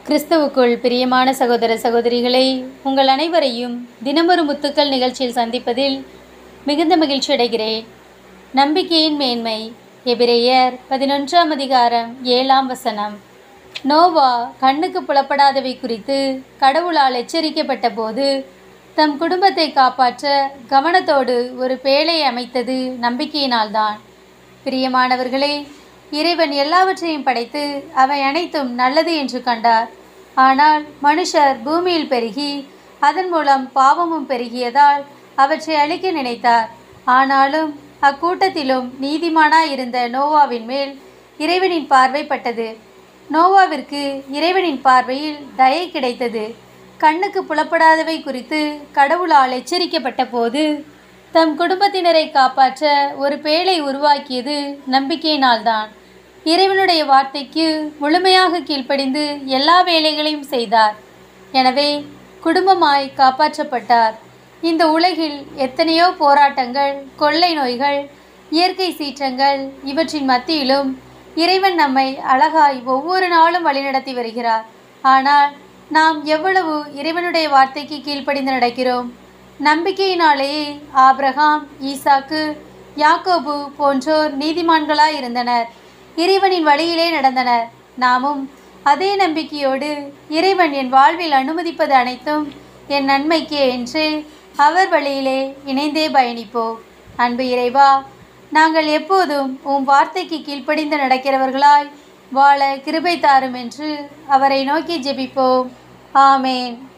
கிறிஸ்துவுக்குள் பிரியமான சகோதர சகோதரிகளை, உங்கள் அனைவரையும் தினமொரு முத்துக்கள் நிகழ்ச்சியில் சந்திப்பதில் மிகுந்த மகிழ்ச்சி அடைகிறேன். நம்பிக்கையின் மேன்மை. எபிரேயர் 11ஆம் அதிகாரம் 7ஆம் வசனம். நோவா கண்ணுக்கு புலப்படாதவை குறித்து கடவுளால் எச்சரிக்கப்பட்ட போது தம் குடும்பத்தை காப்பாற்ற கவனத்தோடு ஒரு பேழை அமைத்தது நம்பிக்கையினால்தான். பிரியமானவர்களே, இறைவன் எல்லாவற்றையும் படைத்து அவை அனைத்தும் நல்லது என்று கண்டார். ஆனால் மனுஷர் பூமியில் பெருகி அதன் மூலம் பாவமும் பெருகியதால் அவற்றை அழிக்க நினைத்தார். ஆனாலும் அக்கூட்டத்திலும் நீதிமானாயிருந்த நோவாவின் மேல் இறைவனின் பார்வை பட்டது. நோவாவிற்கு இறைவனின் பார்வையில் தயை கிடைத்தது. கண்ணுக்கு புலப்படாதவை குறித்து கடவுளால் எச்சரிக்கப்பட்ட போது தம் குடும்பத்தினரை காப்பாற்ற ஒரு பேழை உருவாக்கியது நம்பிக்கையினால்தான். இறைவனுடைய வார்த்தைக்கு முழுமையாக கீழ்ப்படிந்து எல்லா வேலைகளையும் செய்தார். எனவே குடும்பமாய் காப்பாற்றப்பட்டார். இந்த உலகில் எத்தனையோ போராட்டங்கள், கொள்ளை நோய்கள், இயற்கை சீற்றங்கள், இவற்றின் மத்தியிலும் இறைவன் நம்மை அழகாய் ஒவ்வொரு நாளும் வழிநடத்தி வருகிறார். ஆனால் நாம் எவ்வளவு இறைவனுடைய வார்த்தைக்கு கீழ்ப்படிந்து நடக்கிறோம்? நம்பிக்கையினாலேயே ஆபிரகாம், ஈசாக்கு, யாக்கோபு போன்றோர் நீதிமான்களாய் இருந்தனர். இறைவனின் வழியிலே நடந்தனர். நாமும் அதே நம்பிக்கையோடு இறைவன் என் வாழ்வில் அனுமதிப்பது அனைத்தும் என் நன்மைக்கே என்று அவர் வழியிலே இணைந்தே பயணிப்போம். அன்பு இறைவா, நாங்கள் எப்போதும் உம் வார்த்தைக்கு கீழ்ப்படிந்து நடக்கிறவர்களாய் வாழ கிருபை தாரும் என்று அவரை நோக்கி ஜெபிப்போம். ஆமேன்.